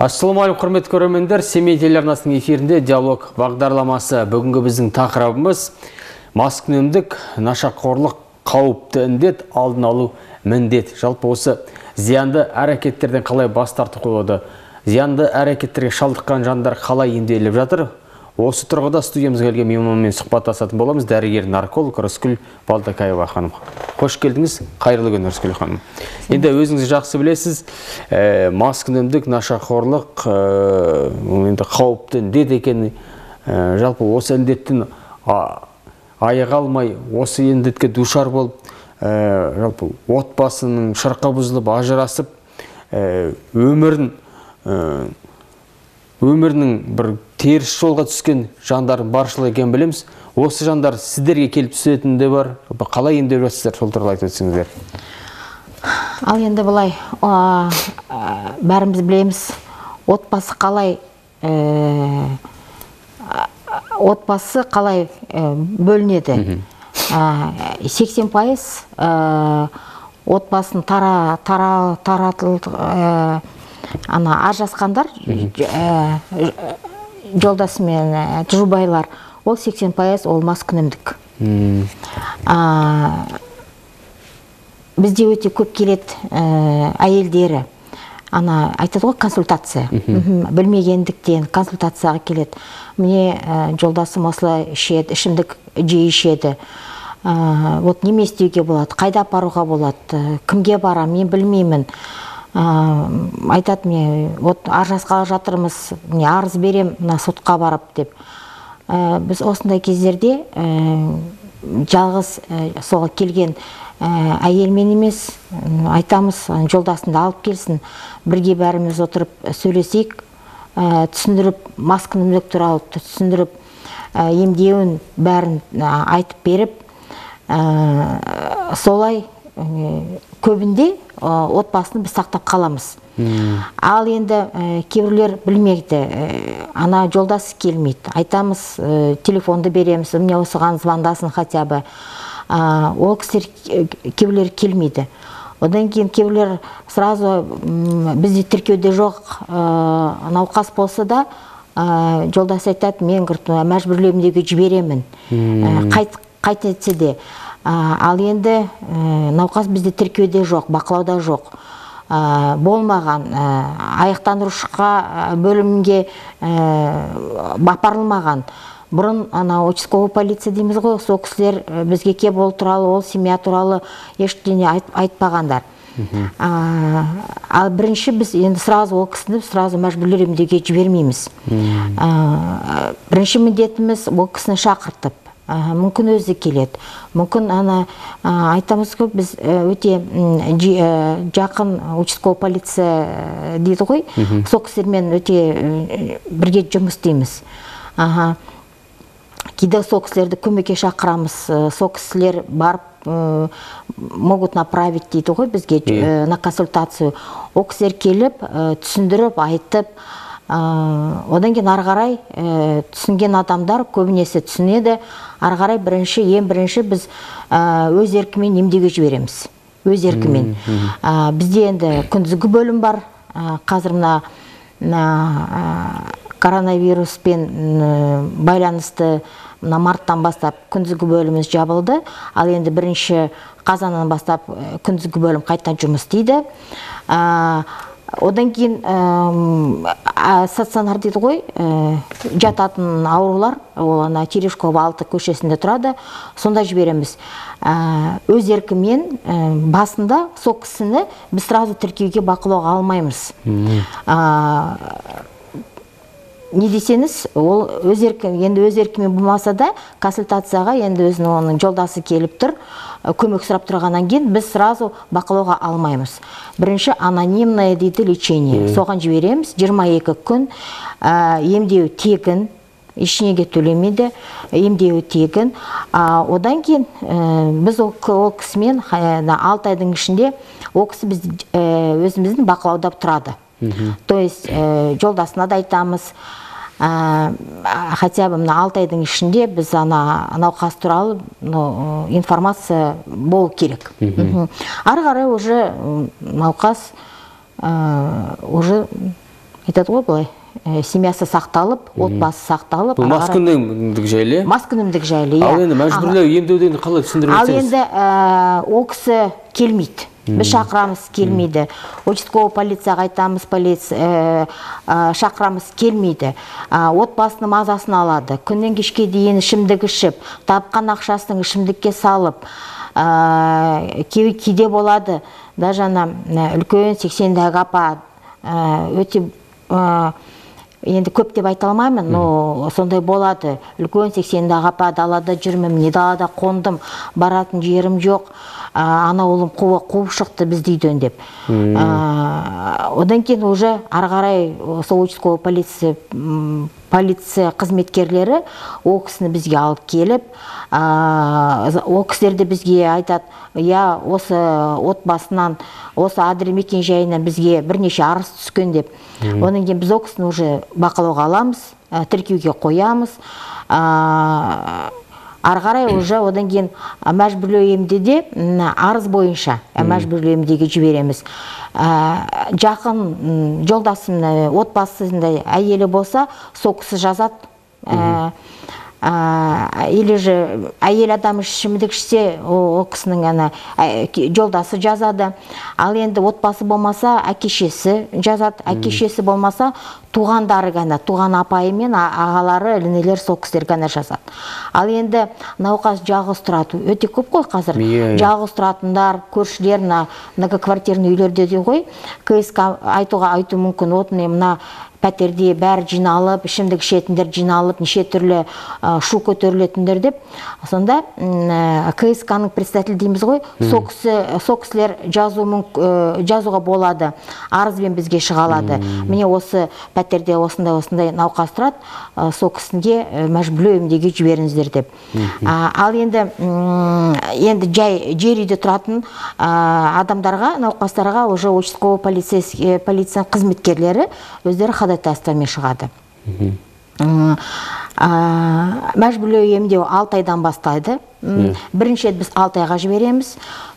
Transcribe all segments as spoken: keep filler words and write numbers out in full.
Ассалаумағалейкум, құрметті көрермендер. Семей телеарнасының эфирінде диалог бағдарламасы. Бүгінгі біздің тақырыбымыз маскүнемдік, нашақорлық, қауіпті індет, алдын алу міндет. Жалпы осы зиянды әрекеттерден қалай бас тартуға болады? Зиянды әрекеттерге шалдыққан жандар қалай емделіп жатыр? Осы тұрғыда студиямызға келген мейманмен сұхбаттасатын боламыз. Дәрігер нарколог Рыскүл Балтакаева ханым. Қош келдіңіз. Қайырлы күн, Рыскүл ханым. Енді өзіңіз жақсы білесіз, ә, маскүнемдік, нашақорлық, ә, енді қауіпті індет екені, ә, жалпы осы індеттен аяқ алмай, осы індетке душар болып, ә, жалпы отбасының шырқы бұзылып, ажырасып, ә, өмірін ә, өмірінің бір теріс жолға түскен жандар баршылық екен білеміз. Осы жандар сіздерге келіп түсетін де бар. Қалай емдеп жатсыздар, сол туралы айтып өтсеңіздер. Ал енді былай, бәріміз білеміз, отбасы қалай отбасы қалай бөлінеді. сексен пайыз отбасын таратылды. Ана ажырасқандар, жолдасымен жұбайлар, ол сексен пайыз ол маскүнемдік. Бізде өте көп келет әйелдері, ана айтады ғой, консультация. Білмегендіктен консультацияға келет. Мне жолдасым осылай ішеді, ішімдік жиі ішеді. Вот неме істеуге болады, қайда апаруға болады, кімге барам, мен білмеймін. Айтады, мен вот ажырасқалы жатырмыз, не арыз берем, мына сотқа барып деп. Біз осындай кездерде жалғыз соға келген әйелмен емес, айтамыз, жолдасында алып келсін, бірге бәріміз отырып сөйлесейік, түсіндіріп, маскүнемдік туралы түсіндіріп, емдеуін бәрін айтып беріп, солай көбінде отбасыны біз сақтап қаламыз. Ал енді кейбіреулер білмейді, ана жолдасы келмейді. Айтамыз, телефонды береміз, мне осыған звондасын хотя бы. Ол кісілер кейбіреулер келмейді. Одан кейін кейбіреулер сразу бізде тіркеуде жоқ, науқас болса да, жолдасы айтады, мен мәжбүрлемдеуге жіберемін. Қайт етсе де. Ал енді науқас бізде тіркеуде жоқ, бақылауда жоқ. Болмаған, аяқтандырушыға бөлімге бапарылмаған. Бұрын участковый полиция дейміз ғой, сол кісілер бізге кеп ол туралы, ол семья туралы ештеңе айтпағандар. Ал бірінші біз енді сразу ол кісіні сразу мәжбүрлер емдеуге жібермейміз. Бірінші міндетіміз ол кісіні шақыртып, мүмкін өзі келеді. Мүмкін айтамыз көп, біз өте жақын участковый полиция дейді ғой, сол кісілермен өте бірге жұмыс дейміз. Кейде сол кісілерді көмекке шақырамыз, сол кісілер барып могут направить дейді ғой бізге на консультацию. Ол кісілер келіп, түсіндіріп, айтып, одан кейін арғарай түсінген адамдар көбінесе түсінеді. Арғарай бірінші, ең бірінші біз өз еркімен емдеуге жібереміз. Өз еркімен. Бізде енді күндізгі бөлім бар. Қазір мына коронавируспен байланысты марттан бастап күндізгі бөліміміз жабылды. Ал енді бірінші қазаннан бастап күндізгі бөлім қайтадан жұмыс істейді. Одан кейін стационар дейді ғой, жататын аурулар, ол ана Терешкова алты көшесінде тұрады, сонда жібереміз. Өз еркімен басында сол кісіні біз сразу тіркеуге бақылауға алмаймыз. Не десеңіз, ол өз еркімен, енді өз еркімен болмаса да консультацияға енді өзінің оның жолдасы келіп тұр, көмек сұрап тұрғаннан кейін біз сразу бақылауға алмаймыз. Бірінші анонимное дейді лечение. Соған жібереміз, жиырма екі күн емдеу тегін, ешнеге төлемейді, емдеу тегін. Одан кейін біз ол кісімен алты айдың ішінде ол кісі өзіміздің бақылауда тұрады. То есть жолдасына да айтамыз, хотя бы алты айдың ішінде біз науқас туралы информация болу керек. Ары қарай уже науқас уже айтады ғой былай, семьясы сақталып, отбасы сақталып. Бұл маскүнемдік жайлы? Маскүнемдік жайлы, иә. Ал енді мәжбүрлеу емдеуден қалай түсіндіріп Ал өтсеңіз? енді ол кісі келмейді. Біз шақырамыз, келмейді. Участковый полицияға айтамыз, полиция шақырамыз, келмейді. Отбасының мазасын алады. Күннен кешке дейін ішімдік ішіп, тапқан ақшасын ішімдікке салып, кейде болады. Даже үлкен сексендегі апа өте енді көп деп айта алмаймын, но сондай болады. Үлкен сексендегі апа далада жүрмін, не далада қондым, баратын жерім жоқ. Ана олым қуып шықты бізді үйден деп. Одан кейін уже арғарай сол участковый полиция полиция қызметкерлері ол кісіні бізге алып келіп, ол кісілер де бізге айтады, я осы отбасынан, осы адрес мекен-жайынан бізге бірнеше арыз түскен деп. Одан кейін біз ол кісіні уже бақылауға аламыз, тіркеуге қоямыз. Арғарай уже одан кейін мәжбүрлеу емдеде арыз бойынша мәжбүрлеу емдеге жібереміз. Жақын жолдасымның отбасында әйелі болса, сол кісі жазады. Или же әйел адам ішімдік ішсе, ол кісінің жолдасы жазады. Ал енді отбасы болмаса, әкешесі жазады. Әкешесі болмаса, туғандары ғана, туған апайы мен ағалары, ілінелер сол кісілер ғана жазады. Ал енді науқас жалғыз тұрады. Өте көп қой қазір. Жалғыз тұратындар, көршілер, многоквартирный үйлерде де ғой. КСК айтуға айту мүмкін. Отын мына пәтерде бәрі жиналып, ішімдік ішетіндер жиналып, неше түрлі шу көтерілетіндер деп. Сонда КСК-ның представитель дейміз ғой, сол кісілер жазуға болады, арызбен бізге шығалады. Міне осы пәтерде осындай-осындай науқас тұрады, сол кісінге мәжбүрлеу емдеге жіберіңіздер деп. Ал енді жай жер үйде тұратын адамдарға, науқастарға уже участковый полиция қызметкерлері өздері ходатайствомен шығады. Мәжбүрлеу емдеу алты айдан бастайды. Бірінші рет біз алты айға жібереміз.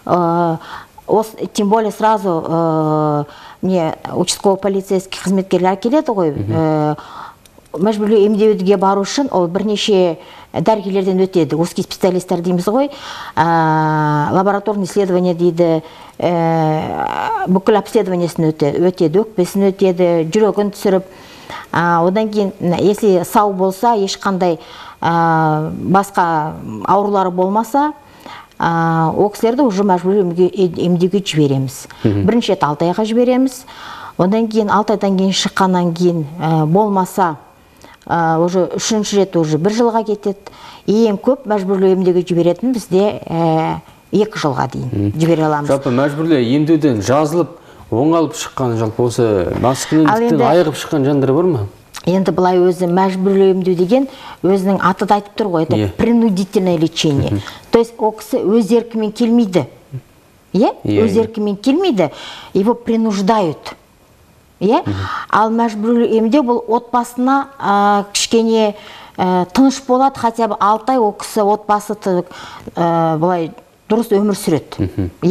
Тем более сразу участковый полицейский қызметкерлер келеді ғой. Мәжбүрлеу емдеуге бару үшін ол бірнеше дәрігерлерден өтеді. Узкий специалисттер дейміз ғой. Лабораторный исследование дейді, бүкіл обследованиесін өтеді, өкпесін өтеді, жүрегін түсіріп. Одан кейін, если сау болса, ешқандай басқа аурулары болмаса, ол кісілерді уже мәжбүрлеу емдеуге жібереміз. Бірінші рет алты айға жібереміз. Одан кейін алты айдан кейін шыққаннан кейін болмаса, уже үшінші рет уже бір жылға кетеді. Ең көп мәжбүрлеу емдеуге жіберетін бізде екі жылға дейін жібере аламыз. Жалпы мәжбүрлеу емдеуден жазылып, оңалып шыққан, жалпы осы маскүнемдіктен айығып шыққан жандар бар ма? Енді былай өзі мәжбүрлеу емдеу деген өзінің аты да айтып тұр ғой, это принудительное лечение. То есть ол кісі өз еркімен келмейді. Өз еркімен келмейді, его принуждают. Ал мәжбүрлеу емдеу бұл отбасына кішкене тыныш болады, хотя бы алты ай ол кісі отбасы былай дұрыс өмір сүреді.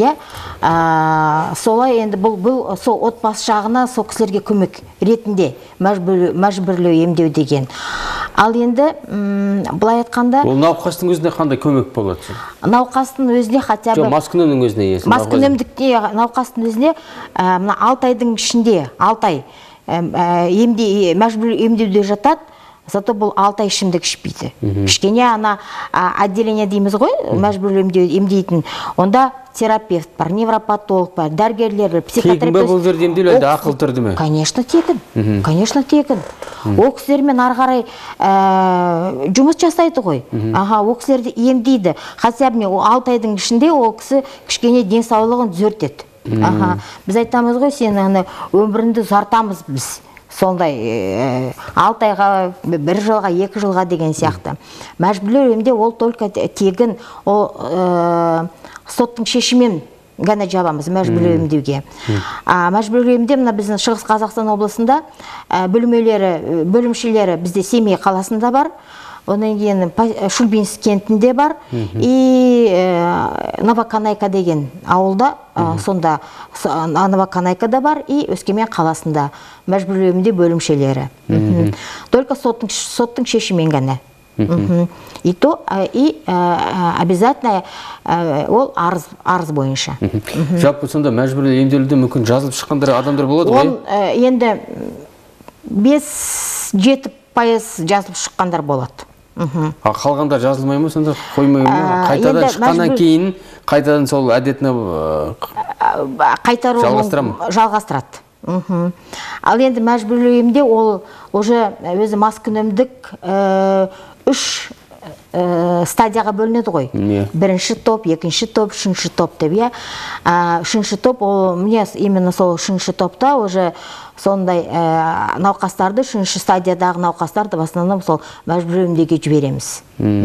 Солай енді бұл сол отбасы жағына сол кісілерге көмек ретінде мәжбүрлеу емдеу деген. Ал енді былай айтқанда... Ол науқастың өзіне қандай көмек болады? Науқастың өзіне хотя бы... Жоқ, маскүнемнің өзіне есі. Маскүнемдікте науқастың өзіне алты айдың ішінде, алты ай мәжбүрлеу емдеуде жатады. Зато бұл алты ай ішімдік ішпейді. Кішкене ана отделение дейміз ғой, мәжбүрлеу емдейтін. Онда терапевт бар, невропатолог бар, дәрігерлер, психотерапевт. Тегін бе бұл жерде емдеу әлде ақыл түрді ме? Конечно, тегін. Конечно, тегін. Ол кісілермен ары қарай жұмыс жасайды ғой. Ол кісілерді емдейді. Хотя бы алты айдың ішінде ол кісі кішкене денсаулығын түзетеді. Біз айтамыз ғой, сен өміріңді ұзартамыз біз. Сондай алты айға, бір жылға, екі жылға деген сияқты. Мәжбүрлеу емде ол только тегін, ол соттың шешімен ғана жабамыз мәжбүрлеу емдеуге. Мәжбүрлеу емде мына біздің Шығыс Қазақстан облысында бөлімшелері бізде Семей қаласында бар. Одан кейін Шульбинск кентінде бар, и Новоканайка деген ауылда, сонда Новоканайкада бар, и Өскемен қаласында мәжбүрлеуінде бөлімшелері. Только соттың шешімен ғана. И то, и обязательно ол арыз бойынша. Жалпы сонда мәжбүрлі емделуде мүмкін жазылып шыққандар адамдар болады ғой? Енді бес жеті пайыз жазылып шыққандар болады. Қалғандар жазылмай ма сонда, қоймай ма? Қайтадан шыққаннан кейін қайтадан сол әдетіне жалғастырады. Ал енді мәжбүрлеуімде ол уже өзі маскүнемдік үш стадияға бөлінеді ғой. Бірінші топ, екінші топ, үшінші топ деп, иә. Үшінші топ, ол мне именно сол үшінші топта уже сондай науқастарды, үшінші стадиядағы науқастарды в основном сол мәжбүрлеуімдеге жібереміз.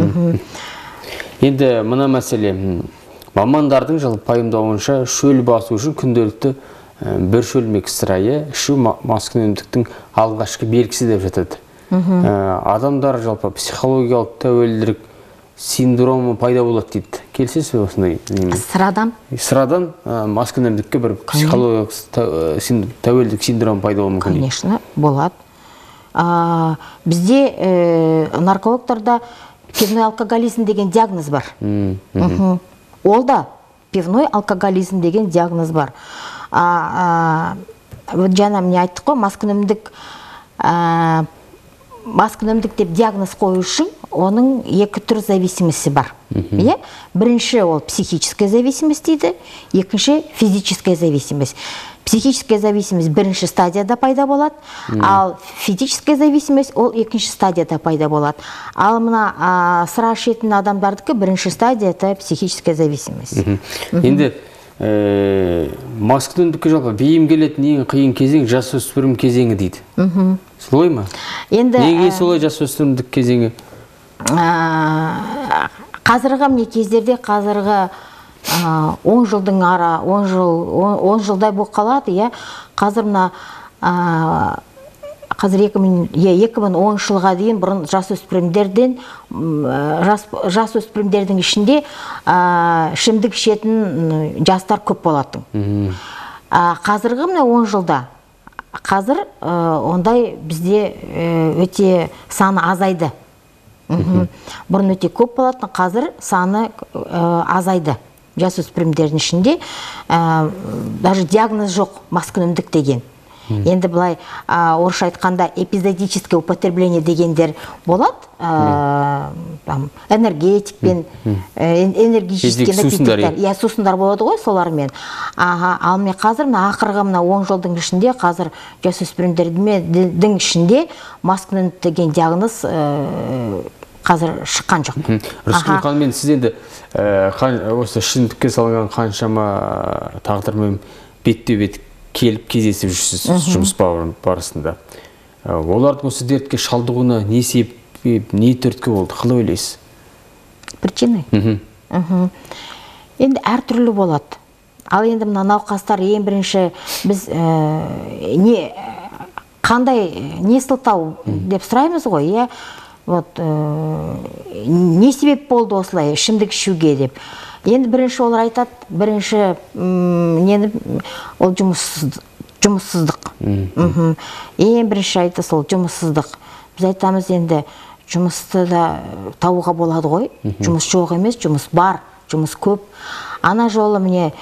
Енді мына мәселе, мамандардың жылы пайымдауынша шөл басу үшін күнделікті бір шөлмек сырайы ішу маскүнемдіктің алғашқы белгісі деп жатады. Адамдар жалпы психологиялық тәуелділік синдромы пайда болады дейді. Келсесіз бе осындай? Сырадан? Сырадан маскүнемдікке бір психологиялық тәуелділік синдромы пайда болуы мүмкін дейді. Конечно, болады. Бізде наркологтарда пивной алкоголизм деген диагноз бар. Ол да пивной алкоголизм деген диагноз бар. Жаңа мне айттық қой, маскүнемдік маскүнемдік деп диагноз қою үшін оның екі түр зависимости бар. Бірінші ол психическая зависимость дейді, екінші физическая зависимость. Психическая зависимость бірінші стадияда пайда болады, ал физическая зависимость ол екінші стадияда пайда болады. Ал мына сыра ішетін адамдардікі бірінші стадияда психическая зависимость. Енді маскүнемдікке жалпы бейім келетін ең қиын кезең жасөспірім кезеңі дейді. Солай ма? Неге солай жасөспірімдік кезеңі? Қазіргі міне кездерде қазіргі он жылдың ара, он жылдай болып қалады, иә. Қазір мына қазір екі мың оныншы жылға дейін бұрын жасөспірімдерден жасөспірімдердің ішінде ішімдік ішетін жастар көп болатын. Қазіргі міне он жылда қазір ондай бізде өте саны азайды. Бұрын өте көп болатын, қазір саны азайды. Жасөспірімдердің ішінде даже диагноз жоқ маскүнемдік деген. Енді былай орысша айтқанда эпизодическое употребление дегендер болады, энергетикпен, энергетический напитоктар, иә, сусындар болады ғой солармен. Ал мен қазір ақырғы он жылдың ішінде қазір жасөспірімдердің ішінде маскүнемдік деген диагноз қазір шыққан жоқ. Рүскүл ханым, сіз енді осы ішімдікке салынған қаншама тағдырмен бетте-бет келіп кездесіп жүрсіз жұмыс барысында. Олардың осы дертке шалдығуына не себеп, не түрткі болды? Қалай ойлайсыз? Причина? Енді әртүрлі болады. Ал енді мына науқастар ең бірінші біз қандай не сылтау деп сұраймыз ғой, иә? Не себеп болды осылай ішімдік ішуге деп. Енді бірінші олар айтады, бірінші ол жұмыссыздық. Ең бірінші айтты сол жұмыссыздық. Біз айтамыз енді жұмысты да тауға болады ғой. Жұмыс жоқ емес, жұмыс бар, жұмыс көп. Ана жолы міне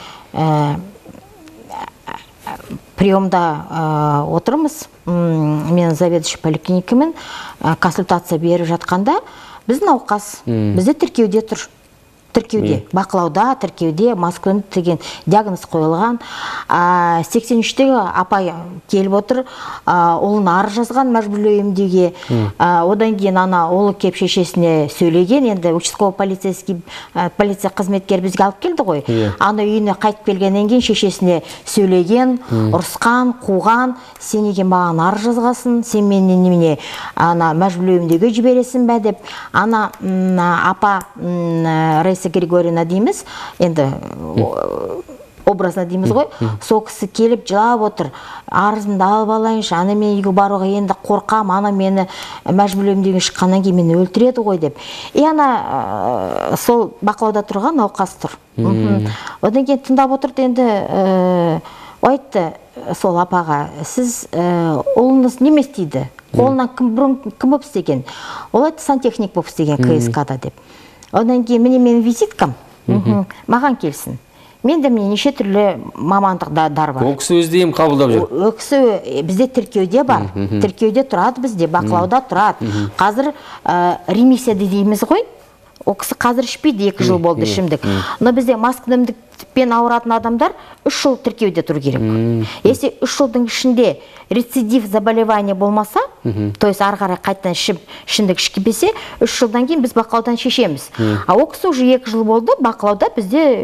приемда отырмыз, мен заведующий поликлиникамен консультация беріп жатқанда, біз науқас, бізде тіркеуде тұр. Тіркеуде, бақылауда, тіркеуде, маскүнемдік деген диагноз қойылған. сексен үштегі апай келіп отыр, олын арыз жазған мәжбүрлеу емдеуге. Одан кейін ана олы кеп шешесіне сөйлеген, енді участковый полиция қызметкер бізге алып келді ғой. Ана үйіне қайтып келгеннен кейін шешесіне сөйлеген, ұрысқан, қуған, сен неге маған арыз жазғасын, сен менен немене ана мәжбүрлеу емдеуге жібересің бе деп. Ана апа Раиса Григорьевна дейміз, енді образно дейміз ғой, сол кісі келіп жылап отыр, арызымды алып алайыншы, ана мен үйге баруға енді қорқам, ана мені мәжбүрлеймін деген шыққаннан кейін мені өлтіреді ғой деп. И ана сол бақылауда тұрған науқас тұр. Одан кейін тыңдап отырды, енді айтты сол апаға, сіз ұлыңыз неме істейді? Қолынан кім болып істеген? Ол айтты, сантехник болып істеген ка эс ка-да деп. Одан кейін міне менің визиткам маған келсін. Менде міне неше түрлі мамандықдар бар. Ол кісі өзде ем қабылдап жүр? Ол кісі бізде тіркеуде бар. Тіркеуде тұрады бізде, бақылауда тұрады. Қазір ремиссия дейміз ғой. Ол кісі қазір ішпейді, екі жыл болды ішімдік. Но бізде маскүнемдікпен ауыратын адамдар үш жыл тіркеуде тұру керек. Если үш жылдың ішінде рецидив заболевание болмаса, то есть ары қарай қайтадан ішімдік ішкізбесе, үш жылдан кейін біз бақылаудан шешеміз. А ол кісі уже екі жыл болды, бақылауда бізде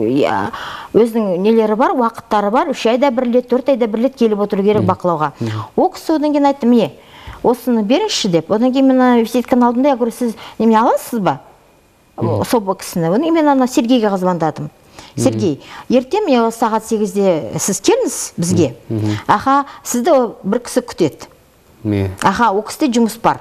өзінің нелері бар, уақыттары бар, үш айда бір рет, төрт айда бір рет келіп отыру керек бақылауға. Ол кісі одан кейін айтты, міне, осыны беріңізші деп. Одан кейін мен визитканы алдым да, я говорю, сіз неме аласыз ба? Сол кісіні. Одан кейін мен ана Сергейге звондадым. Сергей, ертең мен сағат сегізде сіз келіңіз бізге. Аха, сізді бір кісі күтеді. Аха, ол кісіде жұмыс бар.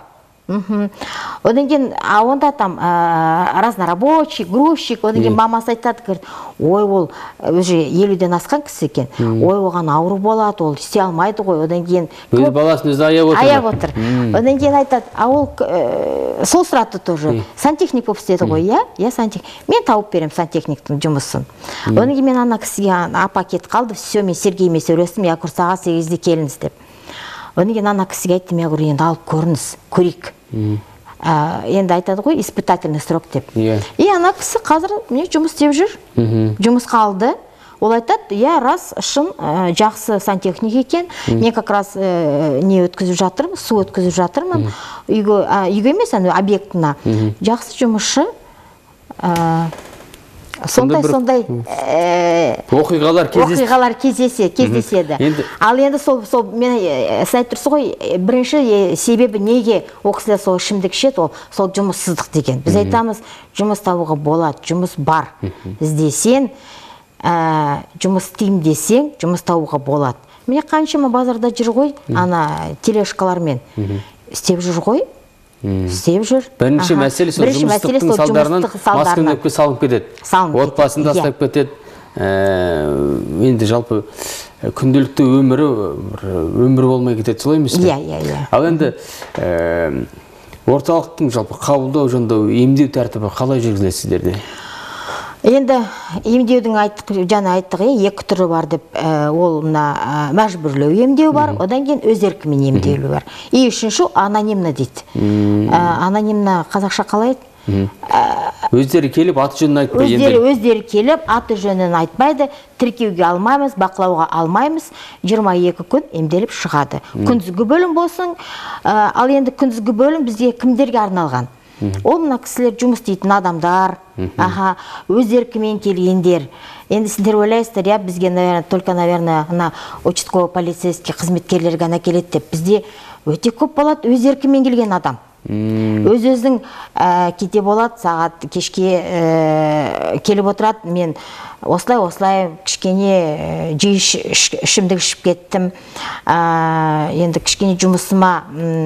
Одан кейін, онда там разнорабочий, грузчик, одан кейін мамасы айтады, ой, ол уже елуден асқан кісі екен. Ой, оған ауру болады, ол істей алмайды ғой. Одан кейін өз баласын өзі аяп отыр. Аяп отыр. Одан кейін айтады, а ол сол сұраты тоже сантехник болып істеді ғой, я? Я сантехник. Мен тауып берем сантехниктің жұмысын. Одан кейін мен ана кісіге апа кетіп қалды, все, мен Сергеймен сөйлестім, я говорю, сағат сегізде келіңіз деп. Одан кейін ана кісіге айттым, я говорю, енді алып көріңіз, көрейік. Енді айтады ғой, испытательный срок деп. И ана кісі қазір жұмыс істеп жүр, жұмысқа алды. Ол айтады, я раз шын жақсы сантехник екен, мен как раз не өткізіп жатырмын, су өткізіп жатырмын, үйге емес, объектіна. Жақсы жұмысшы. Сондай-сондай оқиғалар кездеседі. Ал енді сол, мен сіз айтып тұрсыз ғой, бірінші себебі неге ол кісілер сол ішімдік ішеді, сол жұмыссыздық деген. Біз айтамыз, жұмыс табуға болады, жұмыс бар. Іздесең, жұмыс істеймін десең, жұмыс табуға болады. Міне қаншама базарда жүр ғой, ана телешкалармен істеп жүр ғой. Істеп жүр. Бірінші мәселе сол жұмыстықтың салдарынан маскүнемдікке салынып кетеді. Отбасын тастап кетеді. Енді жалпы күнделікті өмірі өмір болмай кетеді, солай емес пе? Иә, иә, иә. Ал енді орталықтың жалпы қабылдау, жондау, емдеу тәртібі қалай жүргізіледі сіздерде? Енді емдеудің жаңа айттық, екі түрі бар деп, ол мәжбүрлеу емдеу бар, одан кейін өз еркімен емдеулі бар. И үшінші анонимно дейді. Анонимно қазақша қалай еді? Өздері келіп, аты жөнін айтпай емдеу. Өздері келіп, аты жөнін айтпайды, тіркеуге алмаймыз, бақылауға алмаймыз, жиырма екі күн емделіп шығады. Күндізгі бөлім болсын, ал енді күндізгі бөлім бізге кімдерге арналған? Ол мына кісілер жұмыс дейтін адамдар, өз еркімен келгендер. Енді сіздер ойлайсыздар, я бізге, только, наверное, участковый полицейский қызметкерлер ғана келеді деп. Бізде өте көп болады өз еркімен келген адам. Өз-өзің кете болады, сағат кешке келіп отырады, мен осылай-осылай кішкене жиі ішімдік ішіп кеттім, енді кішкене жұмысыма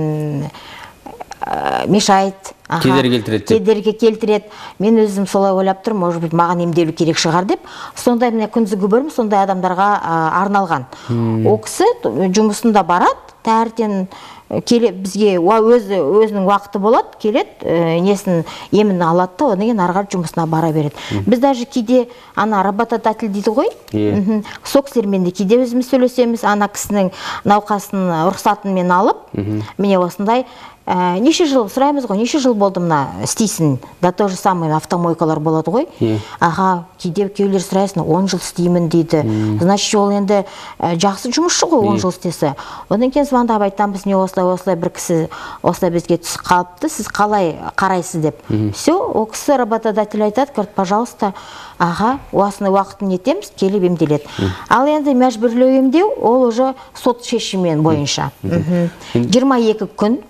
мешает, кедергі келтіреді. Мен өзім солай ойлап тұрмын, может быть, маған емделу керек шығар деп. Сондай міне күндізгі бөлім сондай адамдарға арналған. Ол кісі жұмысында барады, таңертең келіп бізге өзінің уақыты болады, келеді, несін емін алады да, одан кейін ары қарай жұмысына бара береді. Біз даже кейде ана работодатель дейді ғой, сол кісілермен де кейде өзіміз сөйлесеміз, ана кісінің науқасының рұқсатымен алып, міне осындай неше жыл сұраймыз ғой, неше жыл болды мына істейсің, да то же самое автомойкалар болады ғой. Аға, кейде күйеулер сұрайсың, он жыл істеймін дейді. Значит, ол енді жақсы жұмысшы ғой, он жыл істесе. Одан кейін звондап айтамыз, не осылай-осылай бір кісі осылай бізге түсіп қалыпты, сіз қалай қарайсыз деп. Все, ол кісі работодатель айтады, говорит, пожалуйста, аға, осыны уақытын етеміз, келіп емделеді. Ал енді мәжбүрлеу емдеу, ол уже сот шешімімен бойынша. жиырма екі күн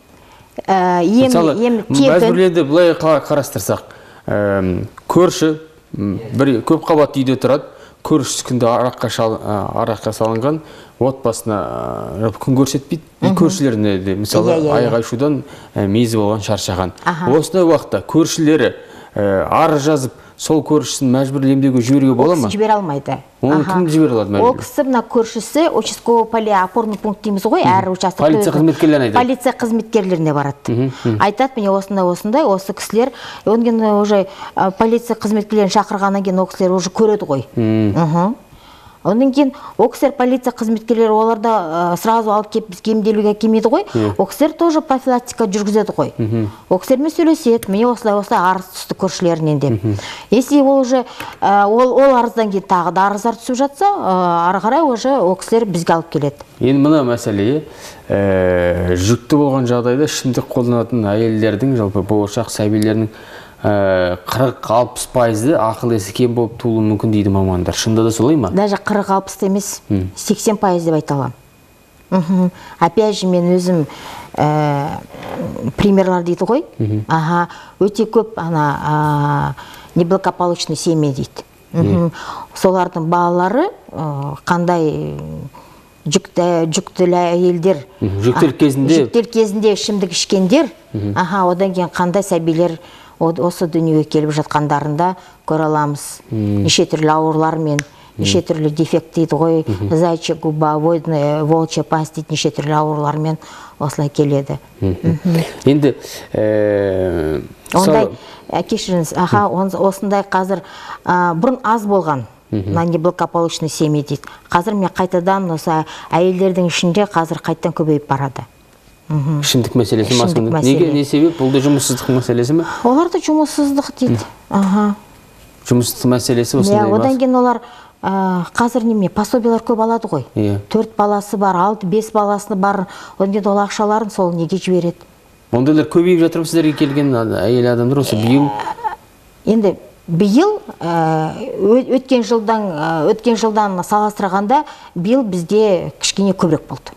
мәжбүрлеуді бұлай қарастырсақ, көрші, көп қабатты үйде тұрады, көршісі күнде араққа шал- а, араққа салынған отбасына а, күн көрсетпейді. Үй көршілеріне де мысалы Иә, иә, иә. айғай-шудан ә, мезі болған шаршаған. Аха. Осындай уақытта көршілері ә, арыз жазып, сол көршісін мәжбүрлі емдеуге жіберуге бола ма? Жібере алмайды. Оны Аха. кім жібере алады мәжбүр? Ол кісі мына көршісі участковый поле опорный пункт дейміз ғой, әр участокта. Полиция өзі- қызметкерлеріне айтады. Полиция қызметкерлеріне барады. Айтады, міне осындай осындай, осы кісілер, одан кейін уже а, полиция қызметкерлерін шақырғаннан кейін ол кісілер уже көреді ғой. Мгм. Одан кейін ол кісілер полиция қызметкерлері оларда а, сразу алып келіп бізге емделуге келмейді ғой. Ол кісілер тоже профилактика жүргізеді ғой. Ол кісілермен сөйлеседі, міне осылай осылай арыз түсті көршілерінен деп. Если ол уже а, ол ол арыздан кейін тағы да арыздар түсіп жатса, а, ары қарай уже ол кісілер бізге алып келеді. Енді мына мәселе ә, жүкті болған жағдайда ішімдік қолданатын әйелдердің жалпы болашақ сәбилерінің қырық алпыс пайызы ақыл есі кем болып туылуы мүмкін дейді мамандар. Шынында да солай ма? Даже қырық алпыс емес, сексен пайыз деп айта аламын. Мгм. Опять же, мен өзім ә, примерлар дейді ғой. Ага, өте көп ана а, неблагополучный семья дейді. Мгм. Солардың балалары ә, қандай жүкті жүктілі әйелдер, Жүктілік кезінде жүктілік кезінде ішімдік ішкендер, аха, одан кейін қандай сәбилер о- осы дүниеге келіп жатқандарында көре аламыз. Неше түрлі аурулармен, неше түрлі дефект дейді ғой, зайчья губа, водная, волчья пасть дейді, неше түрлі аурулармен осылай келеді. енді ә, Ондай, мысалы- ә, кешіріңіз, аха, он- осындай қазір а, бұрын аз болған. На неблагополучный семья дейді. Қазір мен қайтадан осы әйелдердің ішінде қазір қайтадан көбейіп барады. ішімдік мәселесі Ішімдік масында. мәселе. Неге, не себеп? Бұл да жұмыссыздық мәселесі ме? Оларда жұмыссыздық дейді. Аха. Жұмыссыздық мәселесі Иә, осындай одан бас. кейін олар а, қазір неме пособиялар көп алады ғой. Иә. Төрт баласы бар, алты, бес баласы бар. Одан кейін ол ақшаларын сол неге жібереді? Ондайлар көбейіп жатыр ма сіздерге келген әйел адамдар осы биыл? Енді биыл ә, ö- өткен жылдан ә, өткен жылдан салыстырғанда биыл бізде кішкене көбірек болды.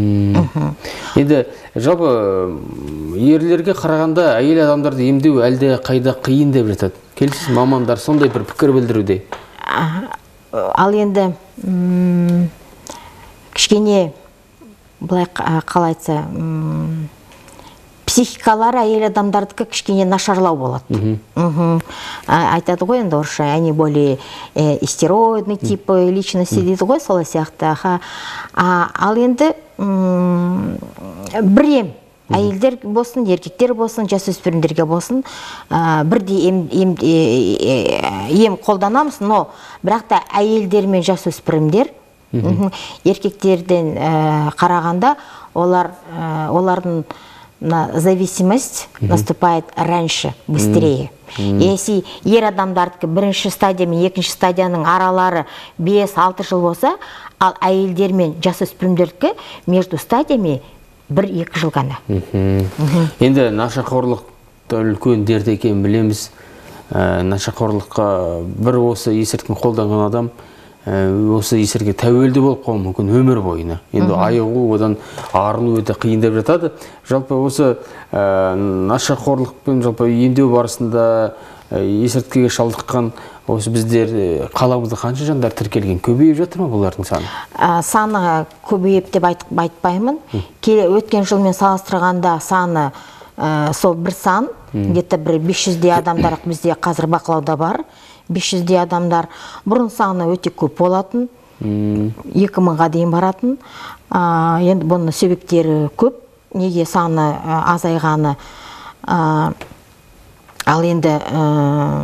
Енді жалпы м, ерлерге қарағанда әйел адамдарды емдеу әлде қайда қиын деп жатады. Келсіз мамандар сондай бір пікір білдіруде. А, Ал енді м, кішкене былай қа- қалай айтса, м, психикалары әйел адамдардікі кішкене нашарлау болады. Мгм. А, Айтады ғой енді орысша, они более э, истероидный типы личности дейді ғой, солай сияқты. Аха. А, Ал енді м, бір ем әйелдер болсын, еркектер болсын, жасөспірімдерге болсын, а, бірдей ем, ем, э, э, ем қолданамыз, но бірақ та әйелдер мен жасөспірімдер мгм, еркектерден ә, қарағанда олар ә, олардың на зависимость наступает раньше, быстрее. Если ер адамдардікі бірінші стадия мен екінші стадияның аралары бес алты жыл болса, ал әйелдер мен жасөспірімдердікі между стадиями бір екі жыл ғана. Енді нашақорлық үлкен дерт екенін білеміз. Ә, нашақорлыққа бір осы есірткіні қолданған адам ә, осы есірткі тәуелді болып қалуы мүмкін өмір бойына. Енді айығу, одан арылу өте қиын деп жатады. Жалпы осы ә, нашақорлықпен жалпы емдеу барысында ә, есірткіге шалдыққан осы біздер ә, қаламызда қанша жандар тіркелген? Көбейіп жатыр ма бұлардың саны? А, Саны көбейіп деп айт- айтпаймын. Келе өткен жылмен салыстырғанда саны ә, сол бір сан, где-то бір бес жүздей адамдар бізде қазір бақылауда бар. бес жүздей адамдар. Бұрын саны өте көп болатын. екі мыңға дейін баратын. А, Енді бұның себептері көп. Неге саны ә, азайғаны. А, Ал енді ә,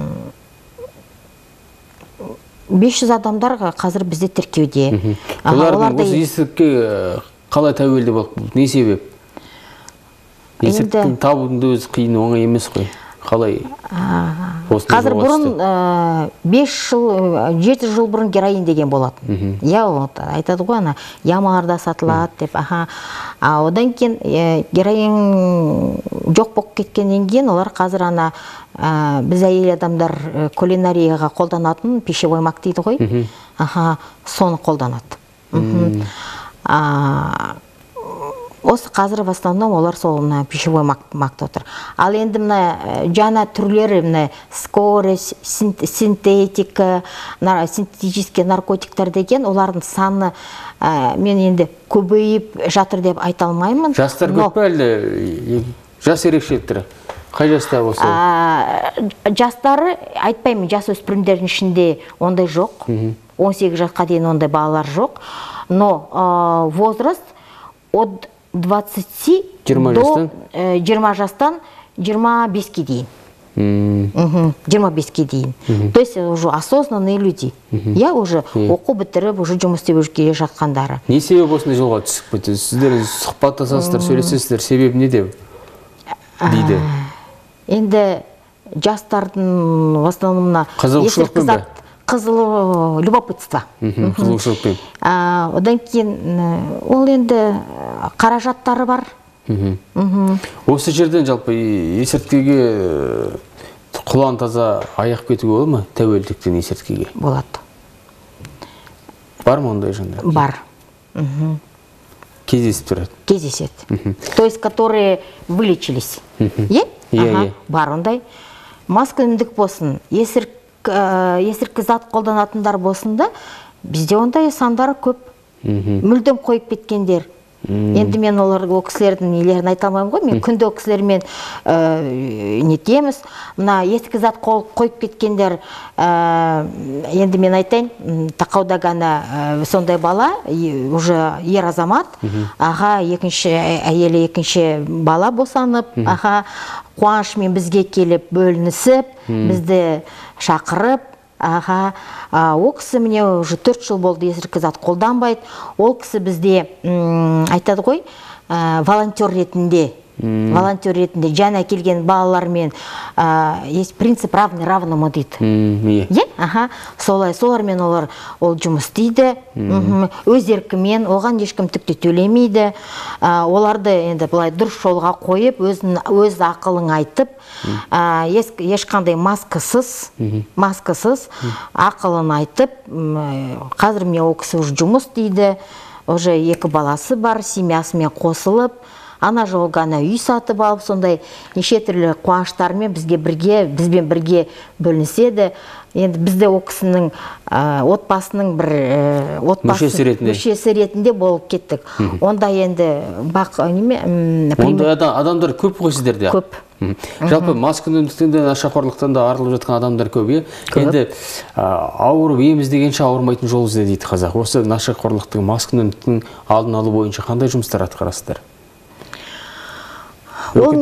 бес жүз адамдар қазір бізде тіркеуде. Аха, Олардың оларда осы есірткі ә, қалай тәуелді болып, не себеп? Есірткіні Енді- табудың да өзі қиын, оңай емес қой. Қалай? осындай Қазір жолға бұрын түсті? ә, бес жыл, ә, жеті жыл бұрын героин деген болатын. Иә, вот, айтады ғой, ана ямаларда сатылады деп. Аха. А одан кейін ә, героин жоқ болып кеткеннен кейін олар қазір ана ә, біз әйел адамдар ә, кулинарияға қолданатын пищевой мак дейді ғой. Аха, соны қолданады. Мгм. А, Осы қазір в основном олар сол мына пищевой мақта отыр. Ал енді мына жаңа түрлері, мына скорость, синтетика, синтетический наркотиктер деген, олардың саны мен енді көбейіп жатыр деп айта алмаймын. Жастар көп пе әлде? Жас ерекшеліктері қай жаста болса? Жастары айтпаймын, жас өспірімдердің ішінде ондай жоқ. он сегіз жасқа дейін ондай балалар жоқ. Но возраст от двадцати до жиырма жастан жиырма беске дейін. жиырма беске дейін. То есть уже осознанные люди. Я уже оқу бітіріп, уже жұмыс істеп келе жатқандары. Не себеп осындай жолға түсіп кетті? Сіздер сұхбаттасасыздар, сөйлесесіздер, себебі неде дейді? Енді жастардың в основном қызығушылықпен бе? Қызыл любопытство. Қызығушылықпен. Одан кейін ол енді қаражаттары бар. Осы жерден жалпы есірткіге құлан таза аяқ кетуге болады ма? Тәуелдіктен есірткіге? Болады. Бар ма ондай жандар? Бар. Кездесіп тұрады? Кездеседі. То есть, которые вылечились. Е? Бар ондай. Маскүнемдік болсын, есірткі зат қолданатындар болсын да, бізде ондай сандары көп. Мүлдем қойып кеткендер. Енді мен олар о кісілердің нелерін айта алмаймын ғой, мен күнде о кісілермен нетеміз. Мына ескі зат қойып кеткендер, енді мен айтайын, тақауда ғана сондай бала, уже ер азамат, аға екінші әйелі екінші бала босанып, аға қуанышымен бізге келіп бөлінісіп, бізді шақырып, аға, ол кісі міне уже төрт жыл болды есірткі зат қолданбайды. Ол кісі бізде айтады ғой, волонтер ретінде, волонтер ретінде жаңа келген балалармен есть принцип равный равному дейді. Солай, солармен олар ол жұмыс дейді, өз еркімен, оған ешкім түкте төлемейді. Оларды енді былай дұрыс жолға қойып, өз ақылын айтып, ешқандай маскасыз, маскасыз ақылын айтып, қазір мен ол кісі жұмыс дейді, уже екі баласы бар, семьясымен қосылып, ана жолғана үй сатып алып, сондай неше түрлі қуаныштармен бізге бірге, бізбен бірге бөлінседі. Енді бізде ол кісінің отбасының бір мүшесі ретінде болып кеттік. Онда енді бақ неме? Онда адамдар көп қой сіздерде? Көп. Жалпы маскүнемдіктен де, нашақорлықтан да арылып жатқан адамдар көп. Енді ауырып еміз дегенше ауырмайтын жол ізде дейді қазақ. Осы нашақорлықтың, маскүнемдіктің алдын алу бойынша қандай жұмыстар атқарасыздар? Ол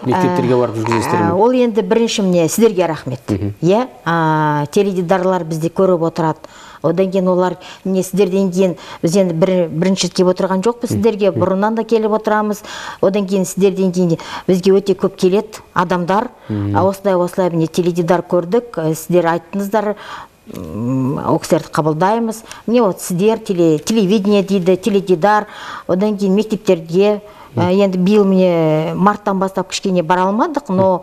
енді бірінші міне сіздерге рахмет. Теледидарлар бізде көріп отырады. Одан кейін олар не сіздерден кейін біз енді бірінші келіп отырған жоқпыз сіздерге, бұрыннан да келіп отырамыз. Одан кейін сіздерден кейін бізге өте көп келеді адамдар. Осылай-осылай міне теледидар көрдік, сіздер айттыңыздар, ол кісілерді қабылдаймыз. Міне вот сіздер телевидение дейді, теледидар, одан кейін мектептерге. Енді биыл міне марттан бастап кішкене бара алмадық, но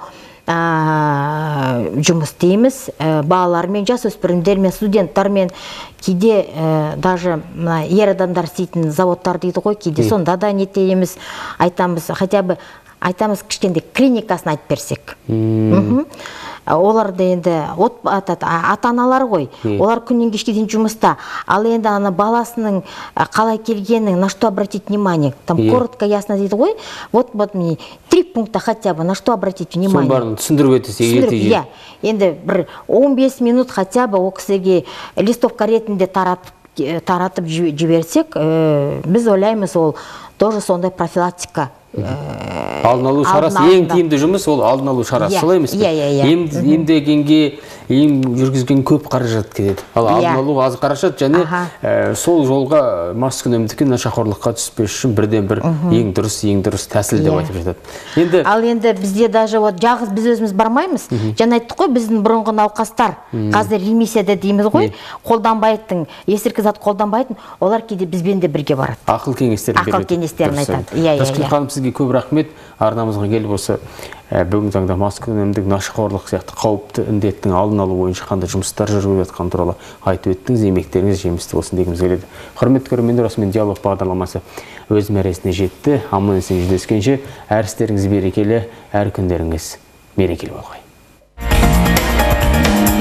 жұмыс істейміз балалармен, жасөспірімдермен, студенттармен, кейде даже ер адамдар істейтін заводтар дейді ғой, кейде сонда да нетейміз, айтамыз, хотя бы айтамыз кішкенде клиникасын айтып берсек. Оларды енді ата-аналар ғой, олар күннен кешке дейін жұмыста, ал енді ана баласының қалай келгенін, на что обратить внимание, там коротко ясно дейді ғой, вот мне три пункта хотя бы, на что обратить внимание. Сон барын түсіндіріп өтесе. Енді бір он бес минут хотя бы ол кісіге листовка ретінде таратып жіберсек, біз ойлаймыз, ол тоже сондай профилактика. Алдын алу шарасы, ең тиімді жұмыс ол алдын алу шарасы, солай емес пе? Емдегенге, ем жүргізген көп қаражат кетеді. Ал алдын алу аз қаражат, және сол жолға маскүнемдікке, нашақорлыққа түспес үшін бірден бір ең дұрыс, ең дұрыс тәсіл деп айтып жатады. Ал енді бізде даже жағыз біз өзіміз бармаймыз. Жаңа айттық қой, біздің бұрынғы науқастар, қазір ремиссияда дейміз ғой, қолданбайтын, есірткі зат қолданбайтын, олар кейде бізбен де бірге барады. Ақыл кеңестерін береді. Ақыл кеңестерін айтады. Ташкент ханым, сізге көп рахмет. арнамызға келіп осы бүгінгі таңда маскүнемдік, нашақорлық сияқты қауіпті індеттің алдын алу бойынша қандай жұмыстар жүргізіліп жатқаны туралы айтып өттіңіз. Еңбектеріңіз жемісті болсын дегіміз келеді. Құрметті көрермендер, осымен диалог бағдарламасы өз мәресіне жетті. Аман есен жүздескенше әр істеріңіз берекелі, әр күндеріңіз мерекелі болғай.